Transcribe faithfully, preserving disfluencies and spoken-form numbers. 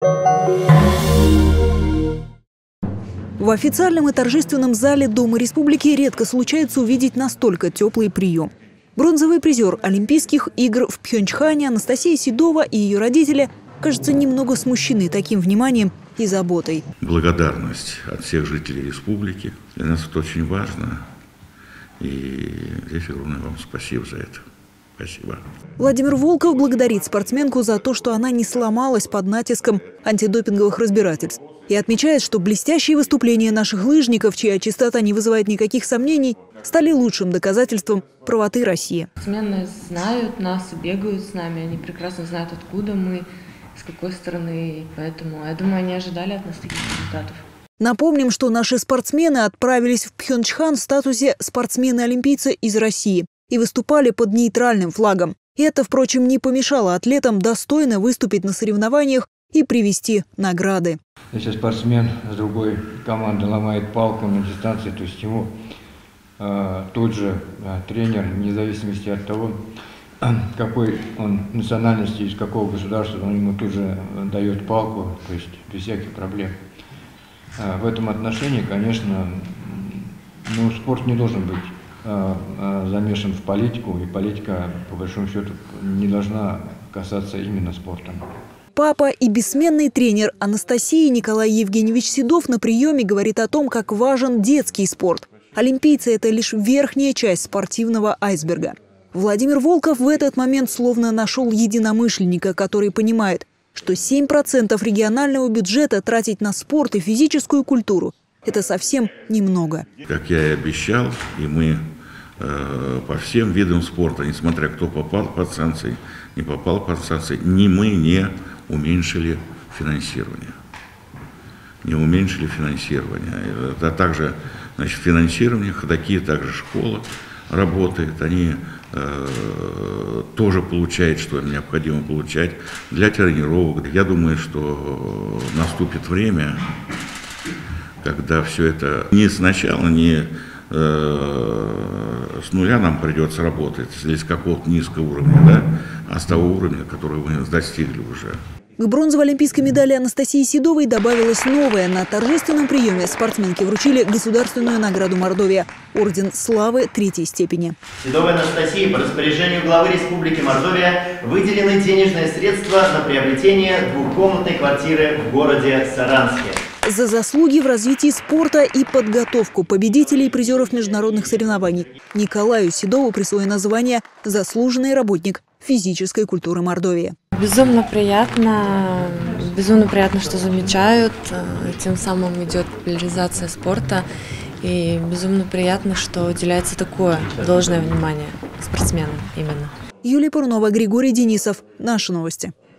В официальном и торжественном зале Дома Республики редко случается увидеть настолько теплый прием. Бронзовый призер Олимпийских игр в Пхенчхане Анастасия Седова и ее родители, кажется, немного смущены таким вниманием и заботой. Благодарность от всех жителей республики. Для нас это очень важно. И здесь огромное вам спасибо за это. Спасибо. Владимир Волков благодарит спортсменку за то, что она не сломалась под натиском антидопинговых разбирательств. И отмечает, что блестящие выступления наших лыжников, чья чистота не вызывает никаких сомнений, стали лучшим доказательством правоты России. Спортсмены знают нас и бегают с нами. Они прекрасно знают, откуда мы, с какой стороны. Поэтому, я думаю, они ожидали от нас таких результатов. Напомним, что наши спортсмены отправились в Пхенчхан в статусе спортсмены-олимпийцы из России и выступали под нейтральным флагом. И это, впрочем, не помешало атлетам достойно выступить на соревнованиях и привезти награды. Если спортсмен с другой команды ломает палку на дистанции, то есть ему э, тот же э, тренер, вне зависимости от того, э, какой он национальности, из какого государства, он ему тут же дает палку, то есть без всяких проблем. Э, в этом отношении, конечно, ну, спорт не должен быть э, э, замешан в политику, и политика, по большому счету, не должна касаться именно спорта. Папа и бессменный тренер Анастасии Николай Евгеньевич Седов на приеме говорит о том, как важен детский спорт. Олимпийцы – это лишь верхняя часть спортивного айсберга. Владимир Волков в этот момент словно нашел единомышленника, который понимает, что семь процентов регионального бюджета тратить на спорт и физическую культуру – это совсем немного. Как я и обещал, и мы э, по всем видам спорта, несмотря кто попал под санкции, не попал под санкции, ни мы, не уменьшили финансирование. Не уменьшили финансирование. Это также, значит, финансирование, такие также школа работает, они э, тоже получают, что им необходимо получать для тренировок. Я думаю, что наступит время, когда все это не сначала, не э, с нуля нам придется работать, или с какого-то низкого уровня, да, а с того уровня, который мы достигли уже. К бронзовой олимпийской медали Анастасии Седовой добавилась новая. На торжественном приеме спортсменке вручили государственную награду Мордовия – орден славы третьей степени. Седовой Анастасии по распоряжению главы Республики Мордовия выделены денежные средства на приобретение двухкомнатной квартиры в городе Саранске. За заслуги в развитии спорта и подготовку победителей и призеров международных соревнований Николаю Седову присвоено звание «Заслуженный работник физической культуры Мордовии». Безумно приятно, безумно приятно, что замечают, тем самым идет популяризация спорта. И безумно приятно, что уделяется такое должное внимание спортсменам именно. Юлия Пурнова, Григорий Денисов. Наши новости.